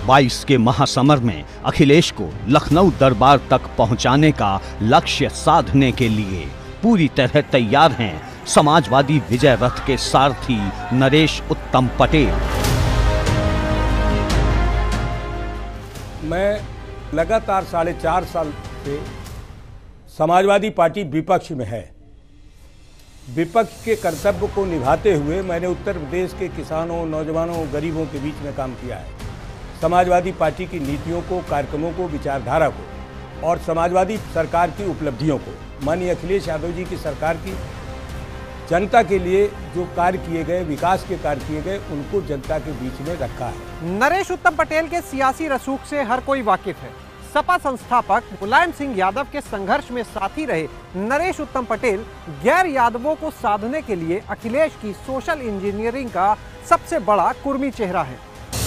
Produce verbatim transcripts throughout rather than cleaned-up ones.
बाईस के महासमर में अखिलेश को लखनऊ दरबार तक पहुंचाने का लक्ष्य साधने के लिए पूरी तरह तैयार हैं समाजवादी विजय रथ के सारथी नरेश उत्तम पटेल। मैं लगातार साढ़े चार साल से समाजवादी पार्टी विपक्ष में है। विपक्ष के कर्तव्य को निभाते हुए मैंने उत्तर प्रदेश के किसानों, नौजवानों, गरीबों के बीच में काम किया है। समाजवादी पार्टी की नीतियों को, कार्यक्रमों को, विचारधारा को और समाजवादी सरकार की उपलब्धियों को, माननीय अखिलेश यादव जी की सरकार की जनता के लिए जो कार्य किए गए, विकास के कार्य किए गए, उनको जनता के बीच में रखा है। नरेश उत्तम पटेल के सियासी रसूख से हर कोई वाकिफ है। सपा संस्थापक मुलायम सिंह यादव के संघर्ष में साथी रहे नरेश उत्तम पटेल गैर यादवों को साधने के लिए अखिलेश की सोशल इंजीनियरिंग का सबसे बड़ा कुर्मी चेहरा है।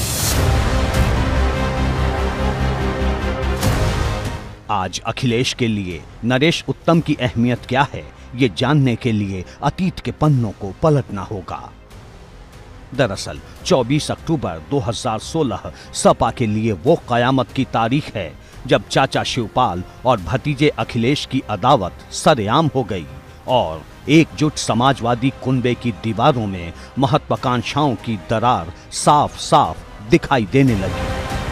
आज अखिलेश के लिए नरेश उत्तम की अहमियत क्या है, ये जानने के लिए अतीत के पन्नों को पलटना होगा। दरअसल चौबीस अक्टूबर दो हज़ार सोलह सपा के लिए वो कयामत की तारीख है जब चाचा शिवपाल और भतीजे अखिलेश की अदावत सरेआम हो गई और एकजुट समाजवादी कुनबे की दीवारों में महत्वाकांक्षाओं की दरार साफ साफ दिखाई देने लगी।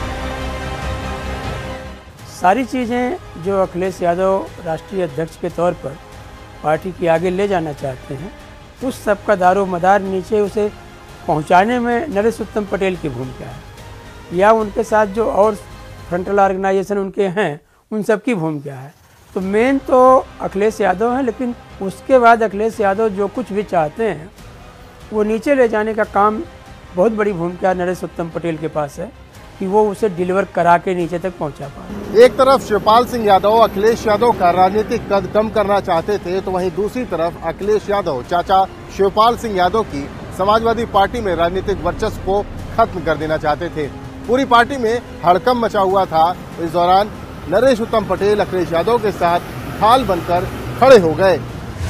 सारी चीज़ें जो अखिलेश यादव राष्ट्रीय अध्यक्ष के तौर पर पार्टी की आगे ले जाना चाहते हैं, उस सब का दारो मदार नीचे उसे पहुंचाने में नरेश उत्तम पटेल की भूमिका है या उनके साथ जो और फ्रंटल ऑर्गेनाइजेशन उनके हैं उन सब की भूमिका है। तो मेन तो अखिलेश यादव हैं, लेकिन उसके बाद अखिलेश यादव जो कुछ भी चाहते हैं वो नीचे ले जाने का काम बहुत बड़ी भूमिका नरेश उत्तम पटेल के पास है कि वो उसे डिलीवर करा के नीचे तक पहुंचा पाए। एक तरफ शिवपाल सिंह यादव अखिलेश यादव का राजनीतिक कद कम करना चाहते थे, तो वहीं दूसरी तरफ अखिलेश यादव चाचा शिवपाल सिंह यादव की समाजवादी पार्टी में राजनीतिक वर्चस्व को खत्म कर देना चाहते थे। पूरी पार्टी में हड़कंप मचा हुआ था। इस दौरान नरेश उत्तम पटेल अखिलेश यादव के साथ ढाल बनकर खड़े हो गए।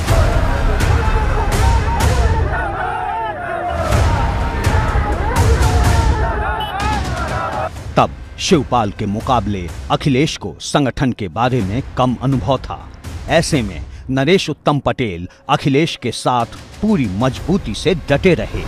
तब शिवपाल के मुकाबले अखिलेश को संगठन के बारे में कम अनुभव था। ऐसे में नरेश उत्तम पटेल अखिलेश के साथ पूरी मजबूती से डटे रहे।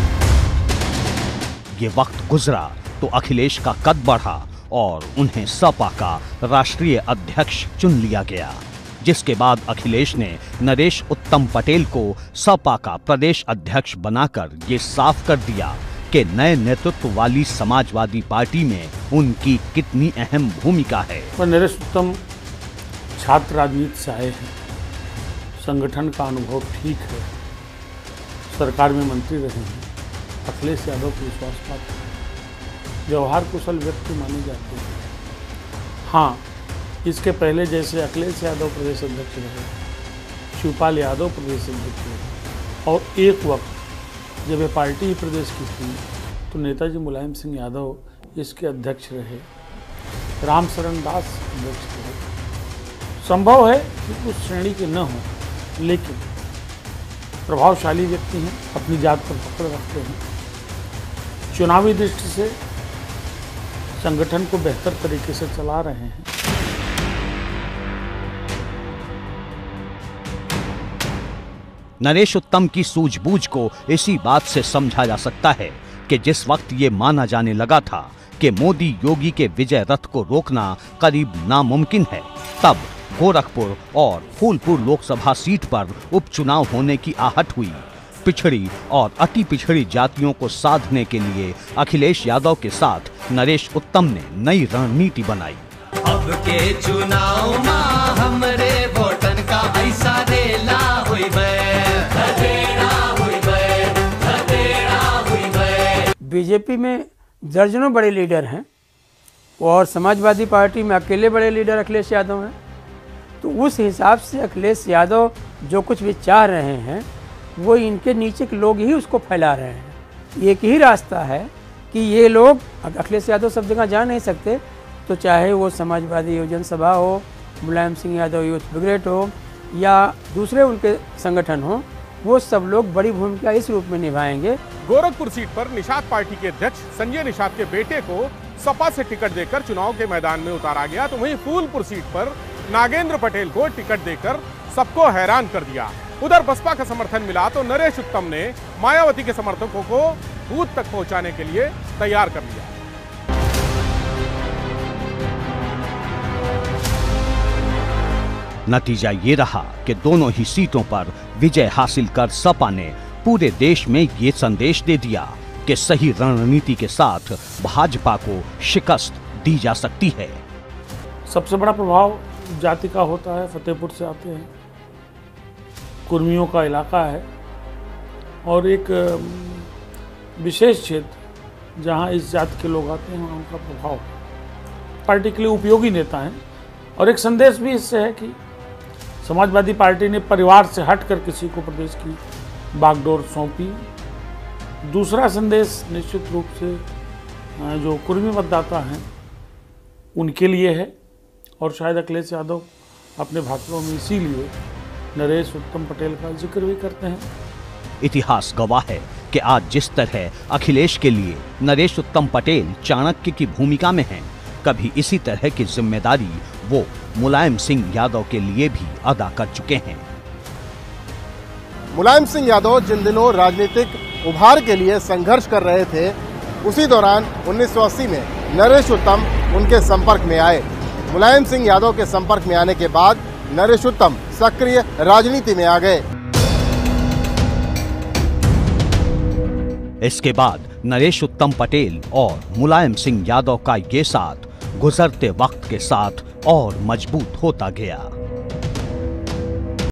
ये वक्त गुजरा तो अखिलेश का कद बढ़ा और उन्हें सपा का राष्ट्रीय अध्यक्ष चुन लिया गया, जिसके बाद अखिलेश ने नरेश उत्तम पटेल को सपा का प्रदेश अध्यक्ष बनाकर ये साफ कर दिया कि नए नेतृत्व वाली समाजवादी पार्टी में उनकी कितनी अहम भूमिका है। पर नरेश उत्तम छात्र राजनीति से आए हैं, संगठन का अनुभव ठीक है, सरकार में मंत्री रहे हैं, अखिलेश यादव को विश्वास पात्र हैं, व्यवहार कुशल व्यक्ति माने जाते हैं। हाँ, इसके पहले जैसे अखिलेश यादव प्रदेश अध्यक्ष रहे, शिवपाल यादव प्रदेश अध्यक्ष रहे और एक वक्त जब ये पार्टी ही प्रदेश की थी तो नेताजी मुलायम सिंह यादव इसके अध्यक्ष रहे, रामशरण दास अध्यक्ष रहे। संभव है कि उस श्रेणी के न हो, लेकिन प्रभावशाली व्यक्ति हैं, अपनी जात पर पकड़ रखते हैं, चुनावी दृष्टि से संगठन को बेहतर तरीके से चला रहे हैं। नरेश उत्तम की सूझबूझ को इसी बात से समझा जा सकता है कि जिस वक्त ये माना जाने लगा था कि मोदी योगी के विजय रथ को रोकना करीब नामुमकिन है, तब गोरखपुर और फूलपुर लोकसभा सीट पर उपचुनाव होने की आहट हुई। पिछड़ी और अति पिछड़ी जातियों को साधने के लिए अखिलेश यादव के साथ नरेश उत्तम ने नई रणनीति बनाई। अब के चुनाव में हमरे वोटन का ऐसा रेला हुई बीजेपी में दर्जनों बड़े लीडर हैं और समाजवादी पार्टी में अकेले बड़े लीडर अखिलेश यादव हैं। तो उस हिसाब से अखिलेश यादव जो कुछ भी चाह रहे हैं वो इनके नीचे के लोग ही उसको फैला रहे हैं। एक ही रास्ता है कि ये लोग, अखिलेश यादव सब जगह जा नहीं सकते, तो चाहे वो समाजवादी योजन सभा हो, मुलायम सिंह यादव यूथ ब्रिगेड हो या दूसरे उनके संगठन हो, वो सब लोग बड़ी भूमिका इस रूप में निभाएंगे। गोरखपुर सीट पर निषाद पार्टी के अध्यक्ष संजय निषाद के बेटे को सपा से टिकट देकर चुनाव के मैदान में उतारा गया, तो वहीं फूलपुर सीट पर नागेंद्र पटेल को टिकट देकर सबको हैरान कर दिया। उधर बसपा का समर्थन मिला तो नरेश उत्तम ने मायावती के समर्थकों को बूथ तक पहुंचाने के लिए तैयार कर लिया। नतीजा ये रहा कि दोनों ही सीटों पर विजय हासिल कर सपा ने पूरे देश में ये संदेश दे दिया कि सही रणनीति के साथ भाजपा को शिकस्त दी जा सकती है। सबसे बड़ा प्रभाव जाति का होता है। फतेहपुर से आते हैं, कुर्मियों का इलाका है और एक विशेष क्षेत्र जहां इस जाति के लोग आते हैं, उनका प्रभाव पार्टी के लिए उपयोगी नेता हैं। और एक संदेश भी इससे है कि समाजवादी पार्टी ने परिवार से हटकर किसी को प्रदेश की बागडोर सौंपी। दूसरा संदेश निश्चित रूप से जो कुर्मी मतदाता हैं उनके लिए है और शायद अखिलेश यादव अपने भाषणों में इसीलिए नरेश उत्तम पटेल का जिक्र भी करते हैं। इतिहास गवाह है कि आज जिस तरह अखिलेश के लिए नरेश उत्तम पटेल चाणक्य की भूमिका में हैं, कभी इसी तरह की जिम्मेदारी वो मुलायम सिंह यादव के लिए भी अदा कर चुके हैं। मुलायम सिंह यादव जिन दिनों राजनीतिक उभार के लिए संघर्ष कर रहे थे, उसी दौरान उन्नीस सौ अस्सी में नरेश उत्तम उनके संपर्क में आए। मुलायम सिंह यादव के संपर्क में आने के बाद नरेश उत्तम सक्रिय राजनीति में आ गए। इसके बाद नरेश उत्तम पटेल और मुलायम सिंह यादव का ये साथ गुजरते वक्त के साथ और मजबूत होता गया।